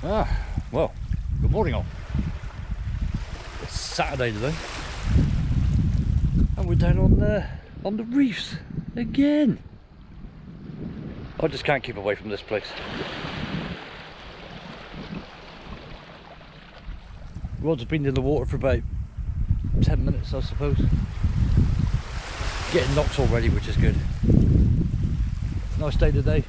Well, good morning all. It's Saturday today, and we're down on the reefs again. I just can't keep away from this place. Rod's been in the water for about 10 minutes, I suppose. Getting knocked already, which is good. Nice day today.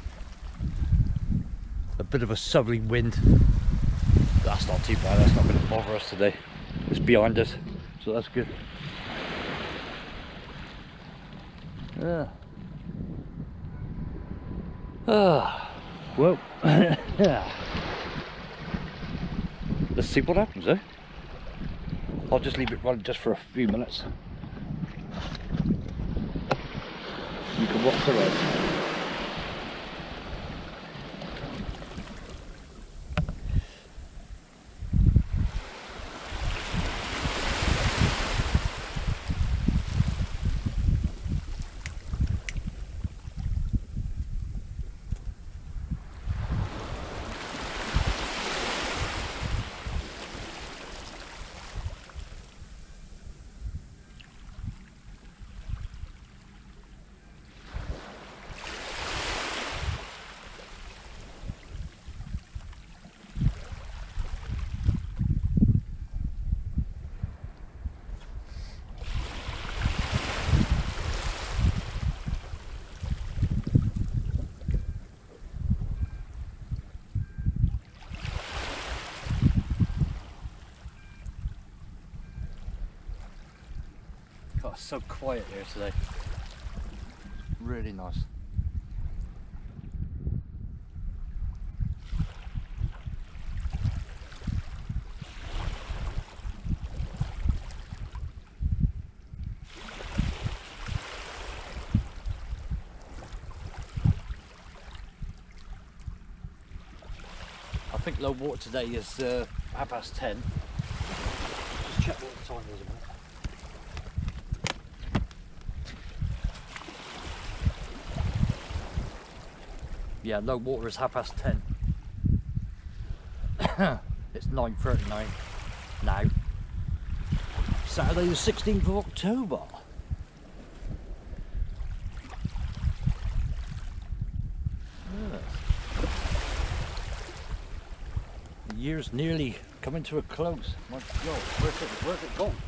A bit of a southerly wind. That's not too bad, that's not going to bother us today. It's behind us, so that's good. Well, let's see what happens, eh? I'll just leave it run just for a few minutes. You can watch the rest. God, it's so quiet here today. Really nice. I think low water today is 10:30. Just check what the time is a minute. Yeah, low water is 10:30. It's 9:39 now. Saturday the 16th of October. Yeah. The year's nearly coming to a close. My God, where's it gone?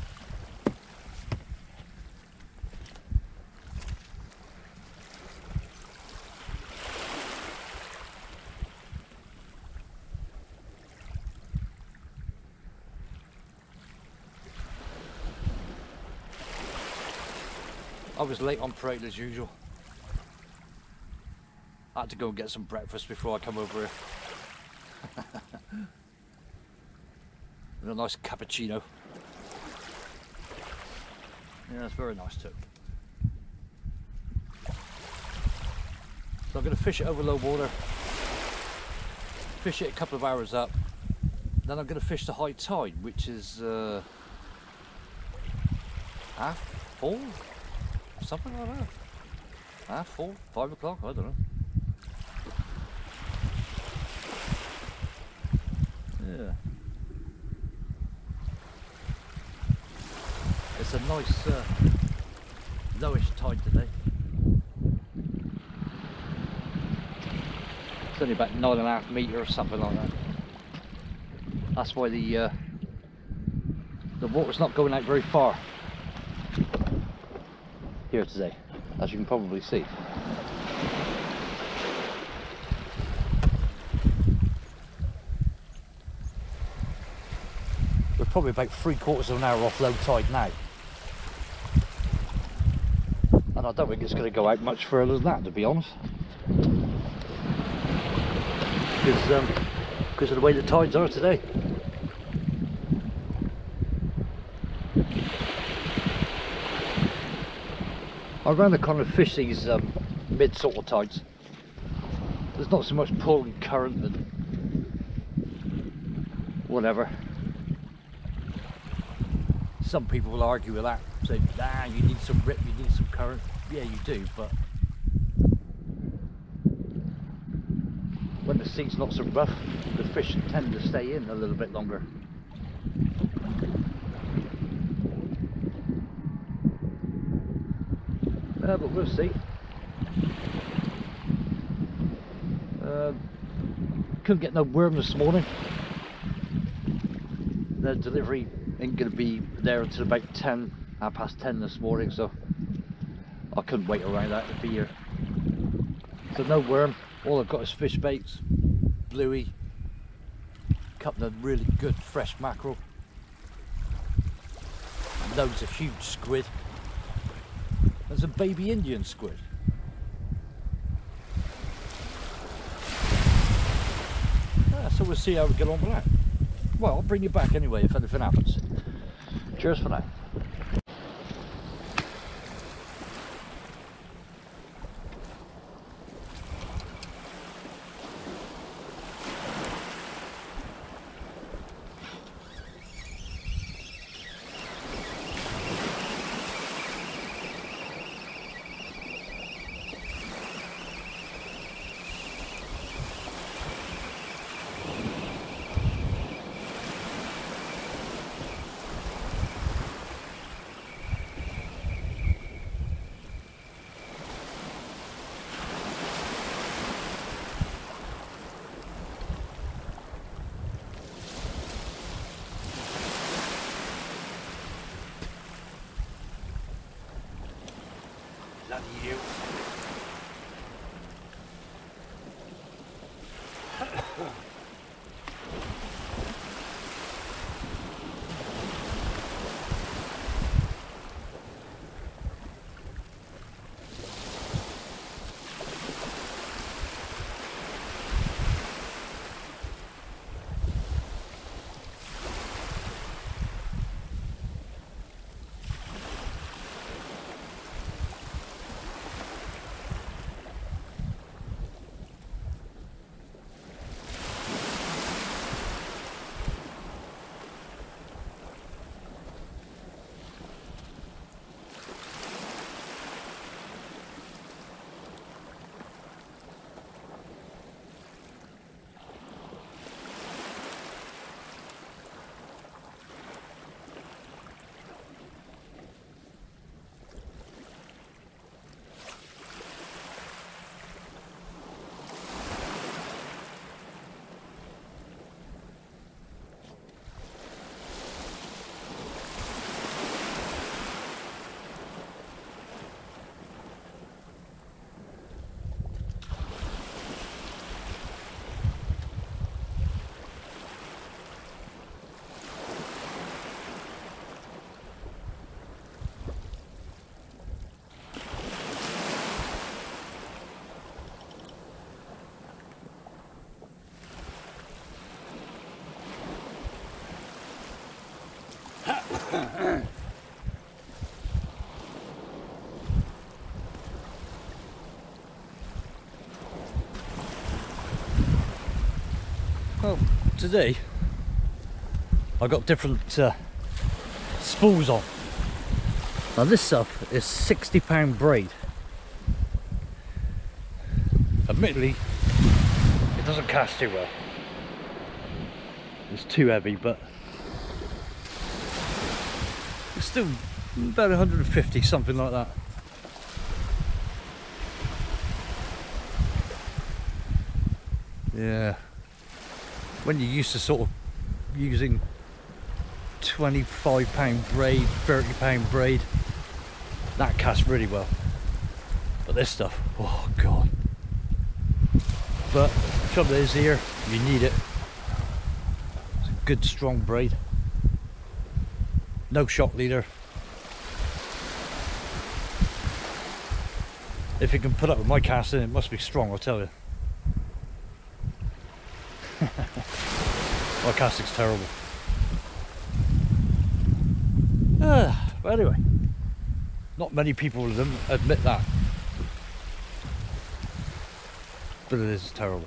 I was late on parade as usual. I had to go and get some breakfast before I come over here. And a nice cappuccino. Yeah, it's very nice too. So I'm going to fish it over low water. Fish it a couple of hours up. Then I'm going to fish the high tide, which is half full. Something like that. Half full, 5 o'clock, I don't know. Yeah. It's a nice lowish tide today. It's only about 9.5 metres or something like that. That's why the water's not going out very far here today, as you can probably see. We're probably about 3/4 of an hour off low tide now, and I don't think it's going to go out much further than that, to be honest, because of the way the tides are today. I'd rather kind of fish these mid sort of tides. There's not so much pull and current and whatever. Some people will argue with that, say, nah, you need some rip, you need some current. Yeah, you do, but when the sea's not so rough, the fish tend to stay in a little bit longer. But we'll see. Couldn't get no worm this morning. The delivery ain't going to be there until about 10:30 this morning, so I couldn't wait around that to be here. So no worm. All I've got is fish baits, bluey, a couple of really good fresh mackerel, loads of huge squid. There's a baby Indian squid. So we'll see how we get on with that. Well, I'll bring you back anyway if anything happens. Cheers for now. Bloody you. Well, today I got different spools on. Now this stuff is £60 braid. Admittedly, it doesn't cast too well. It's too heavy, but it's still about 150, something like that. Yeah. When you're used to sort of using £25 braid, £30 braid, that casts really well. But this stuff, oh god. But trouble is here, you need it. It's a good strong braid. No shock leader. If it can put up with my casting, it must be strong, I'll tell you. My casting's terrible. But anyway, not many people will admit that. But it is terrible.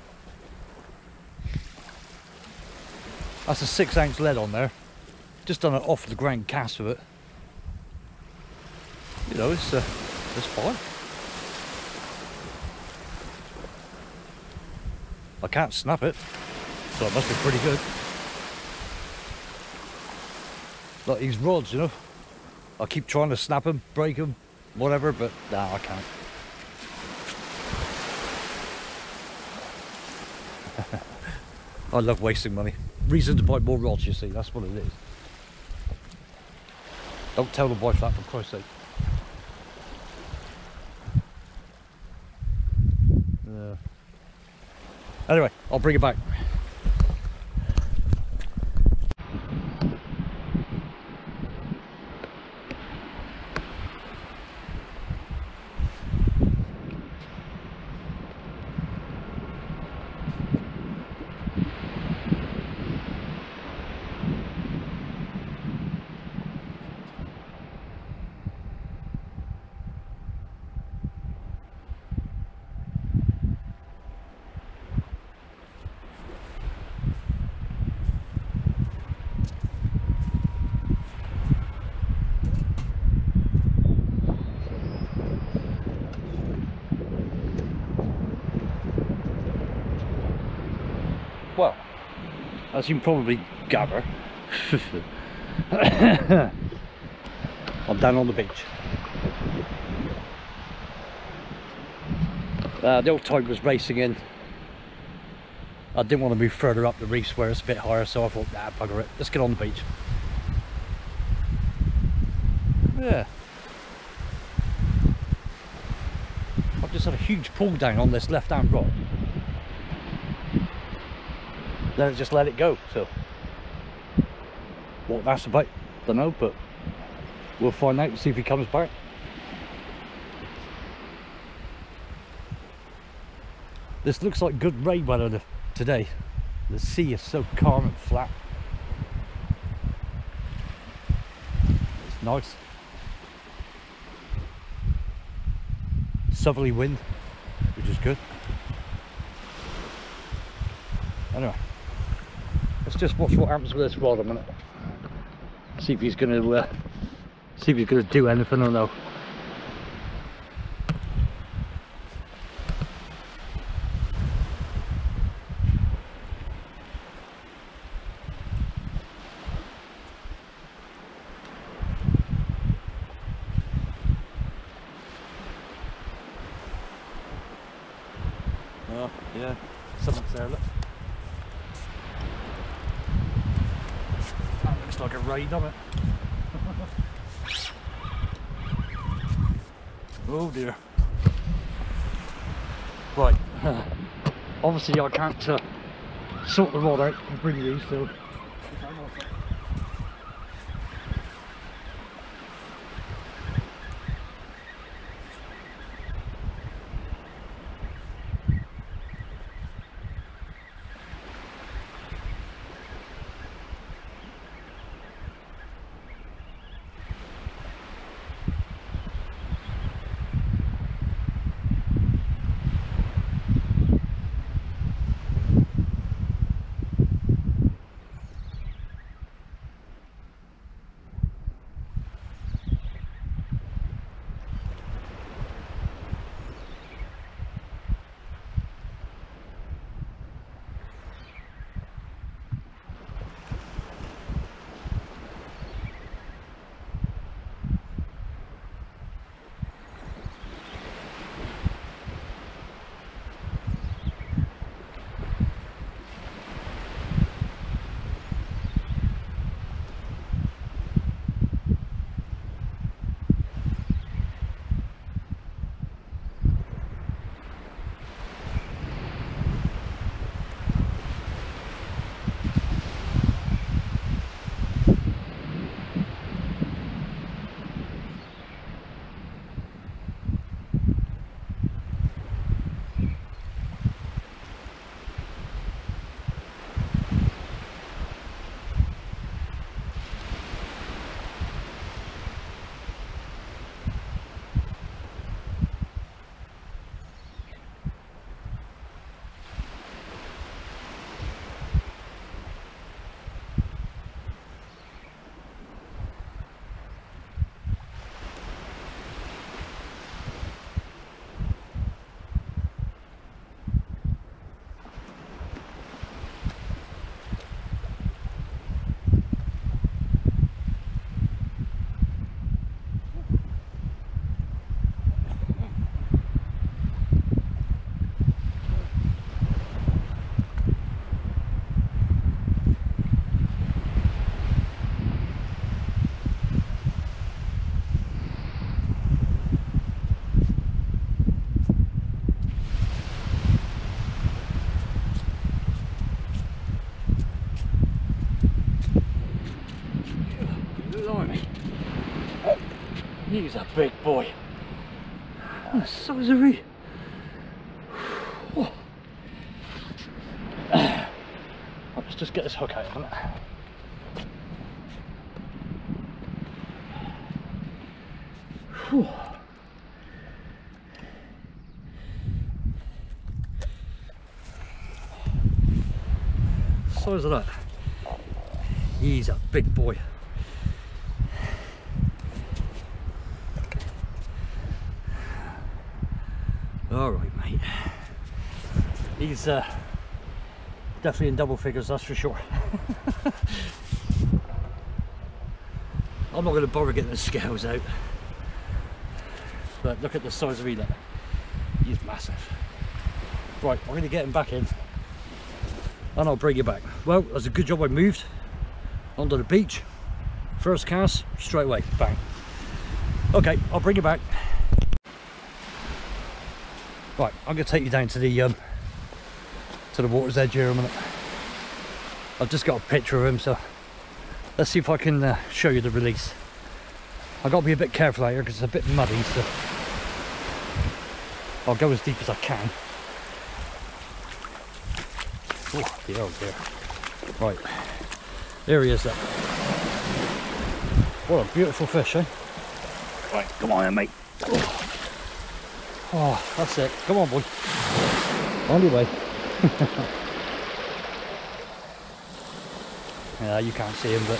That's a 6-ounce lead on there. Just done an off the ground cast with it. You know, it's fine. I can't snap it, so it must be pretty good. Like these rods, you know, I keep trying to snap them, break them, whatever, but nah, I can't. I love wasting money. Reason to buy more rods, you see, that's what it is. Don't tell the wife that, for Christ's sake. Anyway, I'll bring it back. Well, as you can probably gather, I'm down on the beach. The old tide was racing in. I didn't want to move further up the reefs where it's a bit higher, so I thought, nah, bugger it, let's get on the beach. Yeah. I've just had a huge pull down on this left hand rod. Then it just let it go, so what that's about, don't know, but we'll find out and see if he comes back. This looks like good rain weather today. The sea is so calm and flat. It's nice. Southerly wind, which is good. Anyway, let's just watch what happens with this rod a minute. See if he's gonna do anything or no. Oh, yeah, something's there, look. That looks like a ray, doesn't it? Oh dear. Right, obviously I can't sort the rod out and bring these, so He's a big boy. Oh, so is he. Oh. Let's just get this hook out of it. Whew. Size of that. He's a big boy. All right, mate. He's definitely in double figures, that's for sure. I'm not going to bother getting the scales out, but look at the size of him. He's massive. Right, I'm going to get him back in and I'll bring you back. Well, that's a good job I moved onto the beach. First cast, straight away, bang. Okay, I'll bring you back. Right, I'm going to take you down to the water's edge here a minute. I've just got a picture of him, so let's see if I can show you the release. I've got to be a bit careful out here because it's a bit muddy, so I'll go as deep as I can. Oh dear, oh dear. Right, there he is then. What a beautiful fish, eh? Right, come on then, mate. Oh, that's it. Come on, boy. On your way. Yeah, you can't see him, but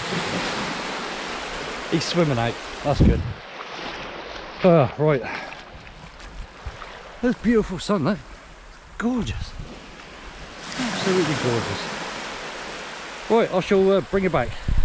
he's swimming out. That's good. Oh, right. That's beautiful sun, that. Gorgeous. Absolutely gorgeous. Right, I shall bring it back.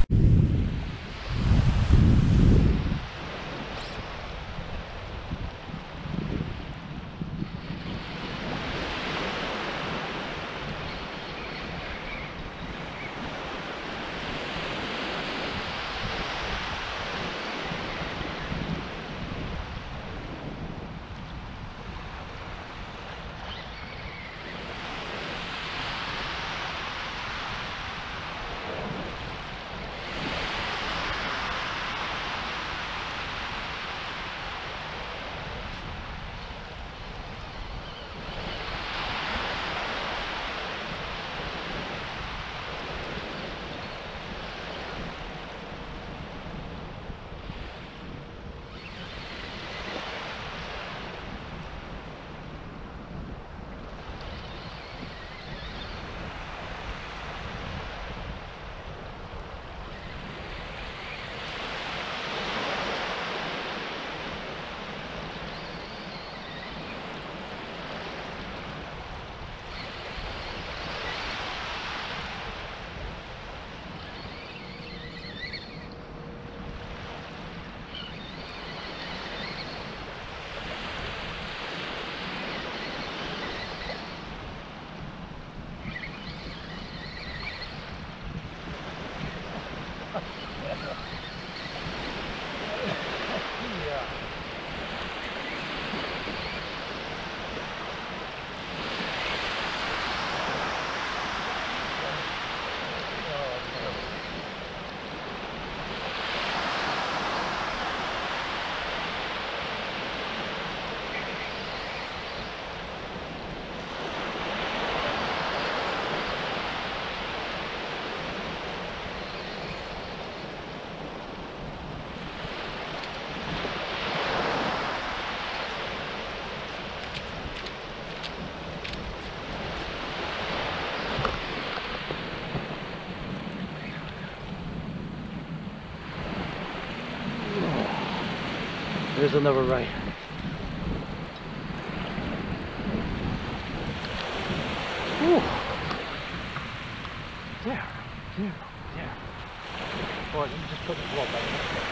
There's another ray. Ooh. There. Right, let me just put the rod back.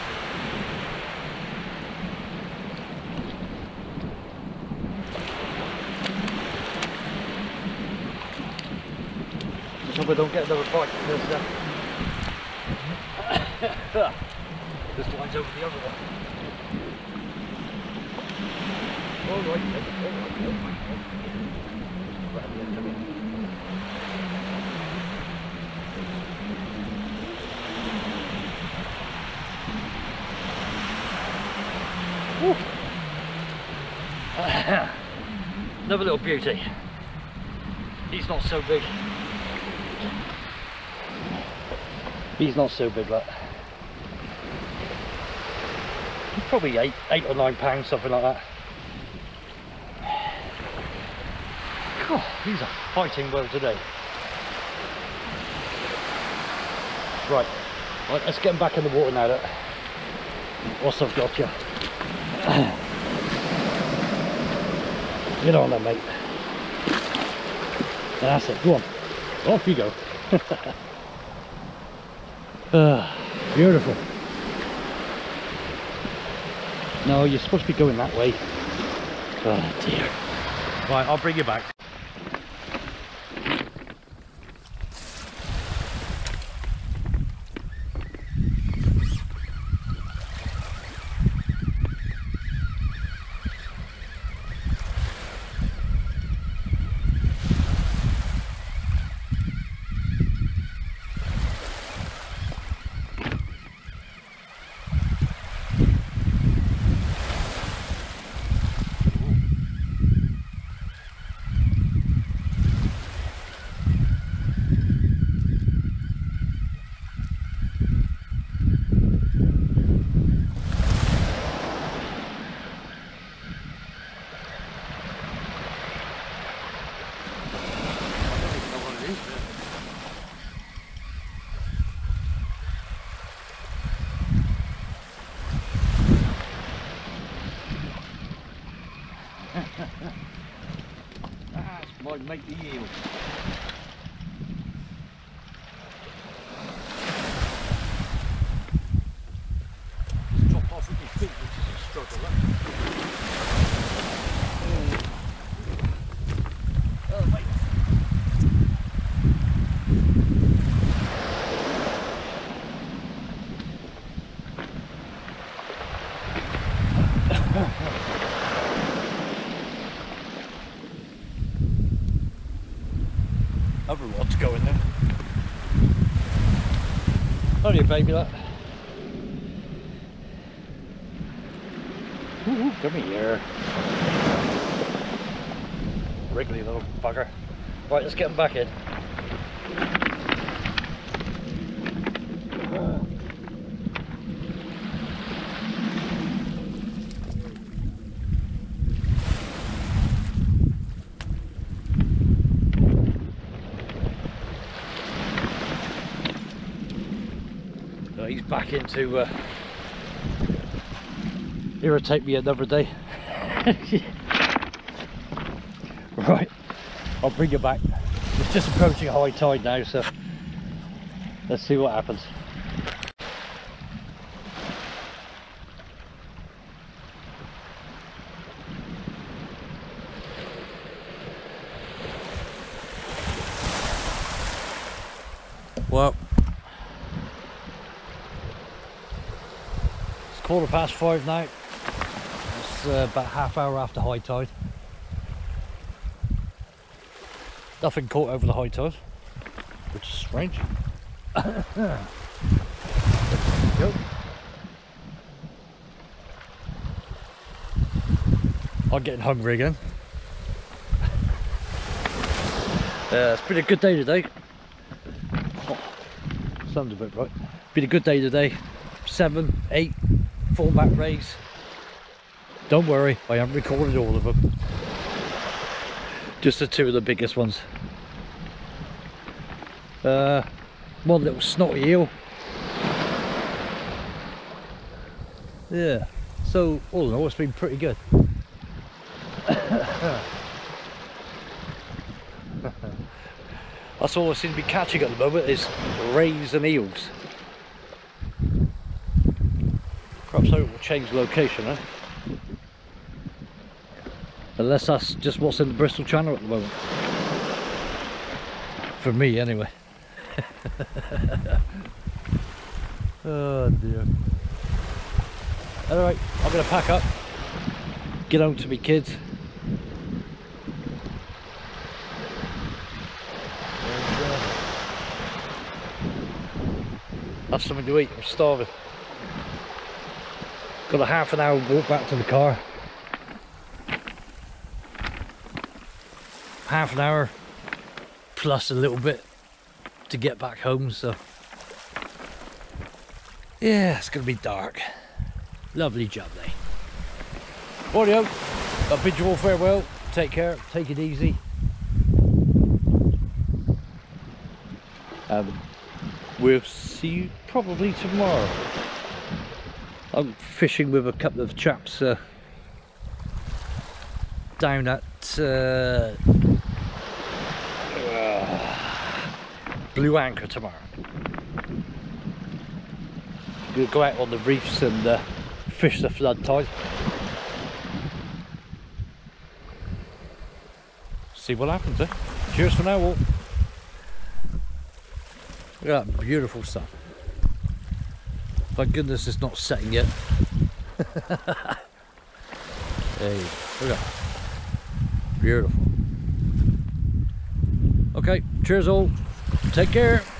Just hope I don't get another bite because this line's over the other one. All right. Another little beauty. He's not so big. He's not so big, look. He's probably 8 or 9 pounds, something like that. God, he's a fighting well today. Right, let's get him back in the water now. Look. Whilst I've got you. Get on there, mate. That's it, go on. Off you go. Beautiful. No, you're supposed to be going that way. Oh dear. Right, I'll bring you back. That's my mate the eel. Just drop off with your feet, which is a struggle. Oh, mate. Other rods going there. Only a baby, that. Ooh, come here. Wriggly little bugger. Right, let's get him back in. He's back into irritate me another day. Right, I'll bring you back. It's just approaching high tide now, so let's see what happens. Well, 5:15 now. It's about half hour after high tide. Nothing caught over the high tide, which is strange. Go. I'm getting hungry again. It's been a good day today. Oh, sounds a bit right. Been a good day today. 7, 8 THORNBACK rays. Don't worry, I haven't recorded all of them. Just the 2 of the biggest ones. One little snotty eel. Yeah, so all in all it's been pretty good. That's all I seem to be catching at the moment is rays and eels. Perhaps I will change location, eh? Unless that's just what's in the Bristol Channel at the moment. For me, anyway. Oh dear. Alright, I'm going to pack up, get home to me kids. And, have something to eat, I'm starving. Got a half an hour walk back to the car. half an hour plus a little bit to get back home, so yeah, it's gonna be dark. Lovely job there. Audio, I bid you all farewell. Take care, take it easy. We'll see you probably tomorrow. I'm fishing with a couple of chaps down at Blue Anchor tomorrow. We'll go out on the reefs and fish the flood tide. See what happens, eh? Cheers for now, all. Look at that beautiful sun. Thank goodness it's not setting yet. There you go. Look at that. Beautiful. Okay, cheers all. Take care.